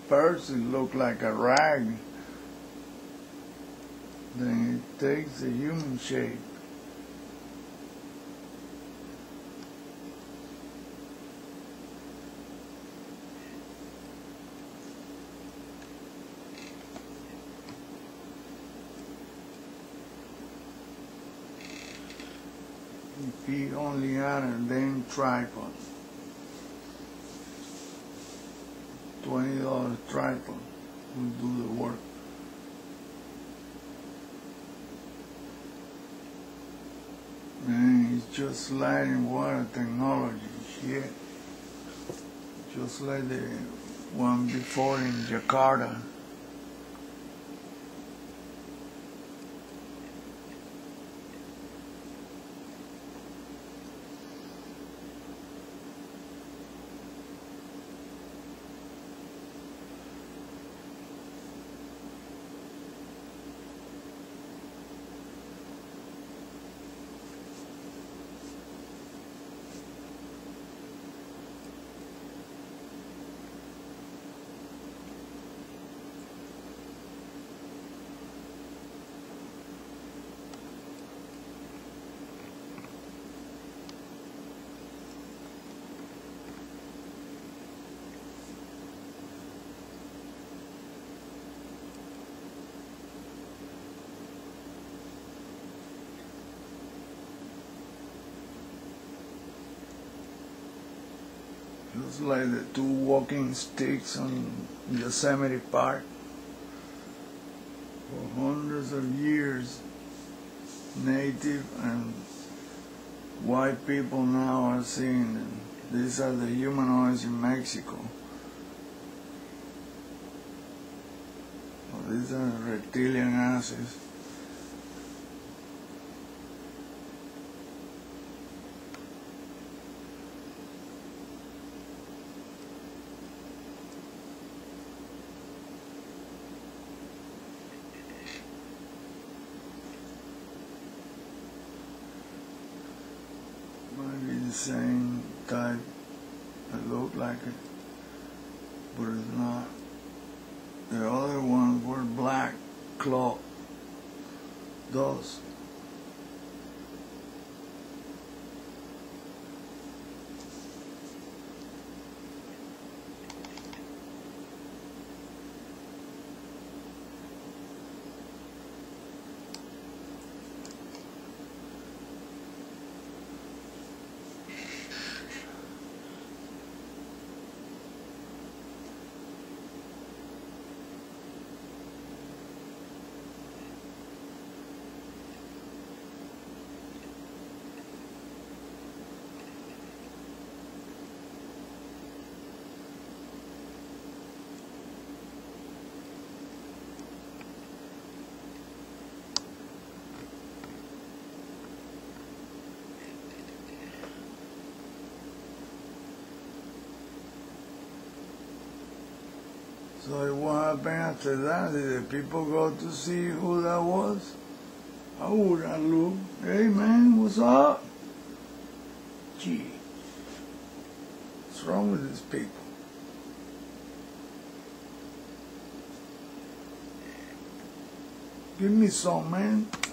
first it looked like a rag. Then it takes a human shape. If he only had a damn tripod, $20 tripod would do the work. Man, it's just sliding water technology, shit. Just like the one before in Jakarta. Just like the two walking sticks on Yosemite Park. For hundreds of years, native and white people now are seeing them. These are the humanoids in Mexico. Well, these are reptilian asses. Might be the same type that look like it, but it's not. The other ones were black claw dust. So what happened after that? Did the people go to see who that was? How would I look? Hey man, what's up? Gee, what's wrong with these people? Give me some, man.